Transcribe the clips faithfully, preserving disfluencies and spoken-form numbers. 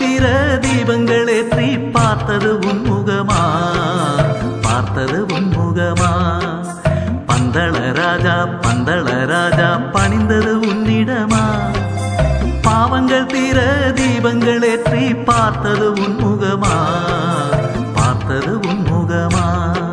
தீர தீபங்கள் ஏற்றி பார்த்தது உன்முகமா, பார்த்தது உன்முகமா. பந்தள ராஜா பந்தள ராஜா பணிந்தது உன்னிடமா, பாவங்கள் தீர தீபங்கள் ஏற்றி பார்த்தது உன்முகமா, பார்த்தது உன்முகமா.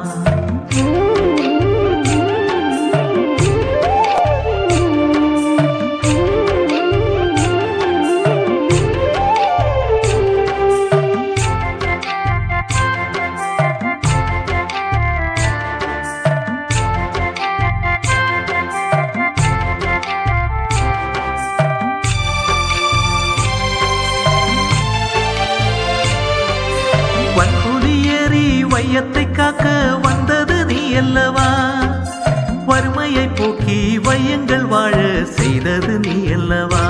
வையத்தை காக்க வந்தது நீ அல்லவா, வறுமையை போக்கி வையங்கள் வாழ செய்தது நீ அல்லவா.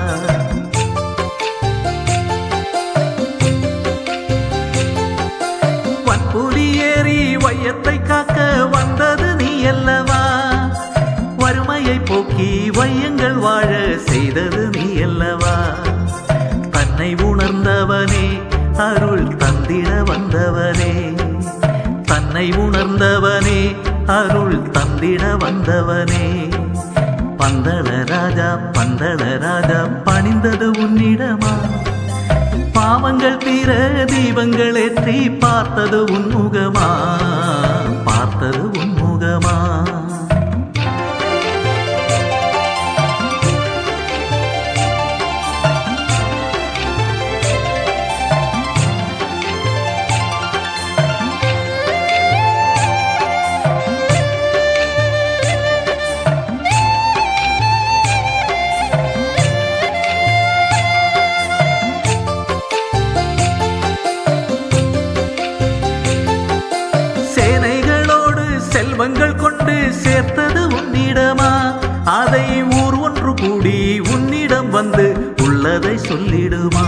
வன்புலி ஏறி வையத்தை காக்க வந்தது நீ அல்லவா, வறுமையை போக்கி வையங்கள் வாழ செய்தது நீ அல்லவா. தன்னை உணர்ந்தவனே அருள் தந்திட வந்தவனே, தன்னை உணர்ந்தவனே அருள் தந்திட வந்தவனே. பந்தள ராஜா பந்தள ராஜா பணிந்தது உன்னிடமா, பாவங்கள் தீர தீபங்கள் ஏற்றி பார்த்தது உன்முகமா, பார்த்தது உன்முகமா. செல்வங்கள் கொண்டு சேர்த்தது உன்னிடமா, அதை ஊர் ஒன்று கூடி உன்னிடம் வந்து உள்ளதை சொல்லிடுமா.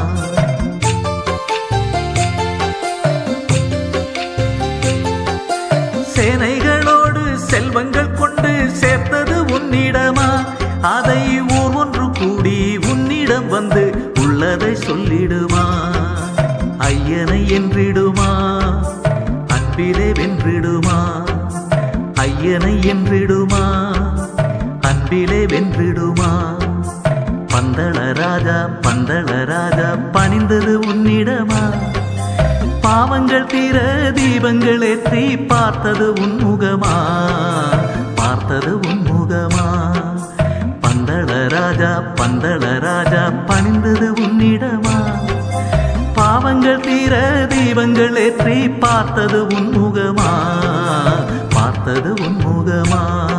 சேனைகளோடு செல்வங்கள் கொண்டு சேர்த்தது உன்னிடமா, அதை ஊர் ஒன்று கூடி உன்னிடம் வந்து உள்ளதை சொல்லிடுமா. ஐயனை என்றிடுமா, அன்பிலே வென்றிடுமா, ஐயனை என்றிடுமா, அன்பிலே வென்றிடுமா. பந்தள ராஜா பந்தள ராஜா பணிந்தது உன்னிடமா, பாவங்கள் தீர தீபங்கள் ஏற்றி பார்த்தது உன்முகமா, பார்த்தது உன்முகமா. பந்தள ராஜா பந்தள ராஜா பணிந்தது உன்னிடமா, பாவங்கள் தீர தீபங்கள் ஏற்றி பார்த்தது உன்முகமா, பார்த்தது உன்முகமா.